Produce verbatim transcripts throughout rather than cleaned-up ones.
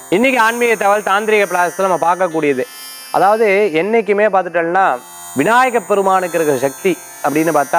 இன்னைக்கு ஆன்மீக தகவல் தாந்திரிக பிளாஸ்ல நம்ம பார்க்கக்கூடியது. அதாவது என்னைக்குமே பார்த்துட்டோம்னா விநாயக பெருமானுக்கு இருக்கிற சக்தி அப்படின்னு பார்த்தா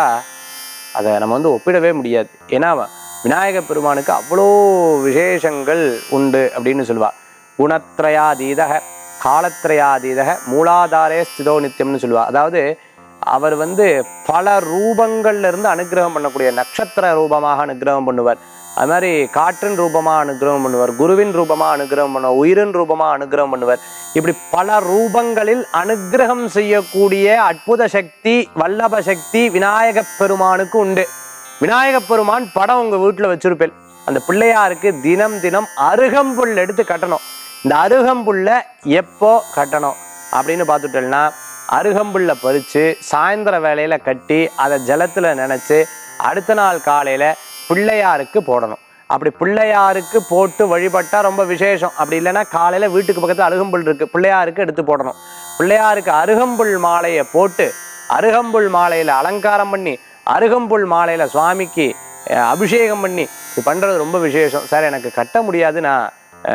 அதை நம்ம வந்து ஒப்பிடவே முடியாது. ஏன்னா விநாயக பெருமானுக்கு அவ்வளோ விசேஷங்கள் உண்டு அப்படின்னு சொல்லுவா. குணத்ரயாதீதக காலத்ரயாதீதக மூலாதாரே ஸ்திதோ நித்தியம்னு சொல்லுவா. அதாவது அவர் வந்து பல ரூபங்கள்ல இருந்து அனுகிரகம் பண்ணக்கூடிய, நட்சத்திர ரூபமாக அனுகிரகம் பண்ணுவார், அது மாதிரி காற்றின் ரூபமாக அனுகிரகம் பண்ணுவார், குருவின் ரூபமாக அனுகிரகம் பண்ணுவார், உயிரின் ரூபமாக அனுகிரகம் பண்ணுவார். இப்படி பல ரூபங்களில் அனுகிரகம் செய்யக்கூடிய அற்புத சக்தி, வல்லப சக்தி விநாயக பெருமானுக்கு உண்டு. விநாயக பெருமான் படம் உங்க வீட்டில் வச்சிருப்பேன். அந்த பிள்ளையாருக்கு தினம் தினம் அருகம்புல் எடுத்து கட்டணும். இந்த அருகம்புல்ல எப்போ கட்டணும் அப்படின்னு பார்த்துட்டோம்னா, அருகம்புல்ல பறித்து சாயந்தர வேலையில கட்டி அதை ஜலத்துல நினைச்சு அடுத்த நாள் காலையில பிள்ளையாருக்கு போடணும். அப்படி பிள்ளையாருக்கு போட்டு வழிபட்டா ரொம்ப விசேஷம். அப்படி இல்லைன்னா காலையில வீட்டுக்கு பக்கத்துல அருகம்புல் இருக்கு, பிள்ளையாருக்கு எடுத்து போடணும். பிள்ளையாருக்கு அருகம்புல் மாலையை போட்டு அருகம்புல் மாலையில அலங்காரம் பண்ணி அருகம்புல் மாலையில சுவாமிக்கு அபிஷேகம் பண்ணி இது பண்றது ரொம்ப விசேஷம். சார் எனக்கு கட்ட முடியாது, நான்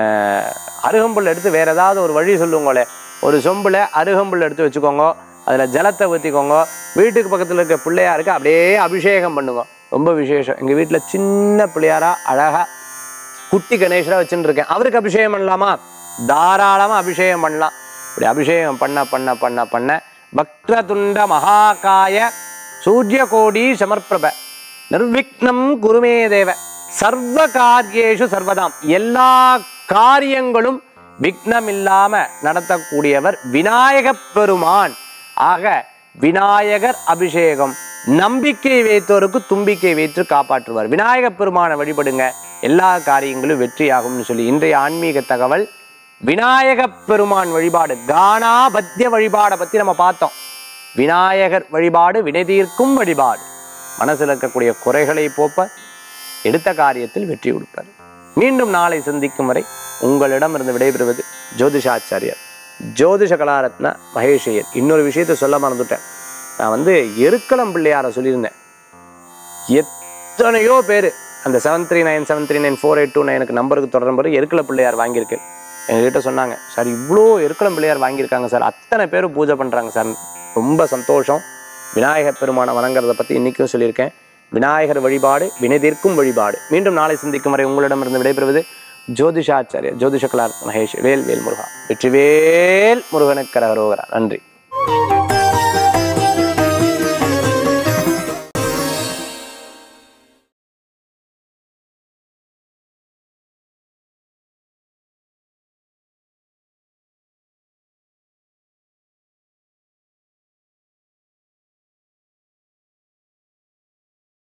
அருகம்புல் எடுத்து வேற ஏதாவது ஒரு வழி சொல்லுங்களே. ஒரு சொம்புல அருகம்புல் எடுத்து வச்சுக்கோங்க, அதுல ஜலத்தை ஊற்றிக்கோங்க, வீட்டுக்கு பக்கத்துல இருக்க பிள்ளையாருக்கு அப்படியே அபிஷேகம் பண்ணுங்க, ரொம்ப விசேஷம். எங்க வீட்டுல சின்ன பிள்ளையாரா அழகா குட்டி கணேசரா வச்சுட்டு இருக்கேன், அவருக்கு அபிஷேகம் பண்ணலாமா? தாராளமா அபிஷேகம் பண்ணலாம். இப்படி அபிஷேகம் பண்ண பண்ண பண்ண பண்ண பக்ரதுண்ட மகாகாய சூரிய கோடி சமர்ப்பிரப நிர்விக்னம் குருமே தேவ சர்வ காரியேஷு சர்வதாம், எல்லா காரியங்களும் விக்னம் இல்லாம நடத்தக்கூடியவர் விநாயக பெருமான். ஆக விநாயகர் அபிஷேகம் நம்பிக்கை வைத்தோருக்கு தும்பிக்கை வைத்து காப்பாற்றுவார். விநாயக பெருமானை வழிபடுங்க, எல்லா காரியங்களும் வெற்றியாகும்னு சொல்லி இன்றைய ஆன்மீக தகவல் விநாயக பெருமான் வழிபாடு, கானாபத்திய வழிபாடை பத்தி நம்ம பார்த்தோம். விநாயகர் வழிபாடு வினை தீர்க்கும் வழிபாடு, மனசில் இருக்கக்கூடிய குறைகளை போப்ப எடுத்த காரியத்தில் வெற்றி கொடுப்பார். மீண்டும் நாளை சந்திக்கும் வரை உங்களிடமிருந்து விடைபெறுவது ஜோதிஷாச்சாரியர் ஜோதிஷ கலாரத்ன மகேஷையர். இன்னொரு விஷயத்த சொல்ல மறந்துட்டேன். நான் வந்து எருக்களம் பிள்ளையார சொல்லியிருந்தேன். எத்தனையோ பேர் அந்த seven three nine seven three nine four eight two நைனுக்கு நம்பருக்கு தொடரும் போது எருக்கள பிள்ளையார் வாங்கியிருக்கேன். எங்ககிட்ட சொன்னாங்க, சார் இவ்வளோ எருக்களம் பிள்ளையார் வாங்கியிருக்காங்க சார், அத்தனை பேரும் பூஜை பண்ணுறாங்க சார், ரொம்ப சந்தோஷம். விநாயகர் பெருமானை வணங்குறதை பற்றி இன்றைக்கும் சொல்லியிருக்கேன். விநாயகர் வழிபாடு வினைதீர்க்கும் வழிபாடு. மீண்டும் நாளை சந்திக்கும் வரை உங்களிடமிருந்து விடைபெறுவது ஜோதிஷாச்சாரியர் ஜோதிஷ கலாரத்ன மகேஷ். வேல் வேல் முருகா. வெற்றிவேல் முருகனுக்கு கரகரோகரா. நன்றி.